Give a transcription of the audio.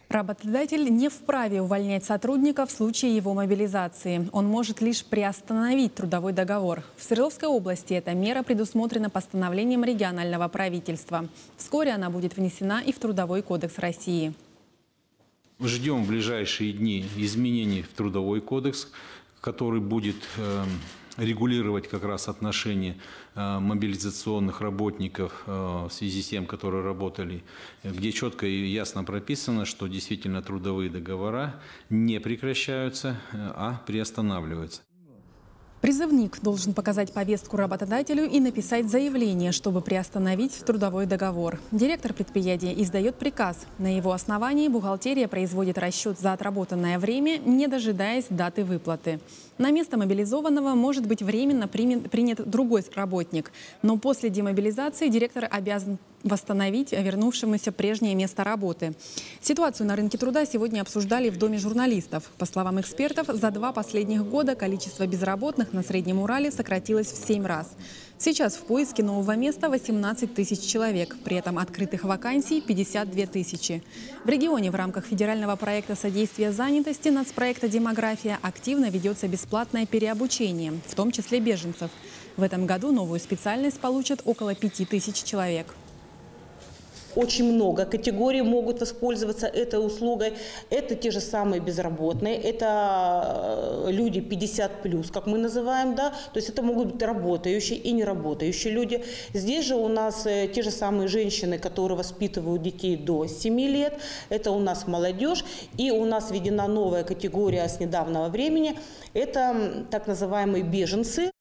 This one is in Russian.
Работодатель не вправе увольнять сотрудника в случае его мобилизации. Он может лишь приостановить трудовой договор. В Свердловской области эта мера предусмотрена постановлением регионального правительства. Вскоре она будет внесена и в Трудовой кодекс России. Ждем в ближайшие дни изменений в Трудовой кодекс, который будет регулировать как раз отношения мобилизационных работников в связи с тем, которые работали, где четко и ясно прописано, что действительно трудовые договора не прекращаются, а приостанавливаются. Призывник должен показать повестку работодателю и написать заявление, чтобы приостановить трудовой договор. Директор предприятия издает приказ. На его основании бухгалтерия производит расчет за отработанное время, не дожидаясь даты выплаты. На место мобилизованного может быть временно принят другой работник, но после демобилизации директор обязан восстановить вернувшемуся прежнее место работы. Ситуацию на рынке труда сегодня обсуждали в Доме журналистов. По словам экспертов, за 2 последних года количество безработных на Среднем Урале сократилось в 7 раз. Сейчас в поиске нового места 18 тысяч человек, при этом открытых вакансий 52 тысячи. В регионе в рамках федерального проекта содействия занятости нацпроекта «Демография» активно ведется бесплатное переобучение, в том числе беженцев. В этом году новую специальность получат около 5 тысяч человек. Очень много категорий могут воспользоваться этой услугой. Это те же самые безработные, это люди 50+, как мы называем, да, то есть это могут быть работающие и неработающие люди. Здесь же у нас те же самые женщины, которые воспитывают детей до 7 лет, это у нас молодежь, и у нас введена новая категория с недавнего времени, это так называемые беженцы.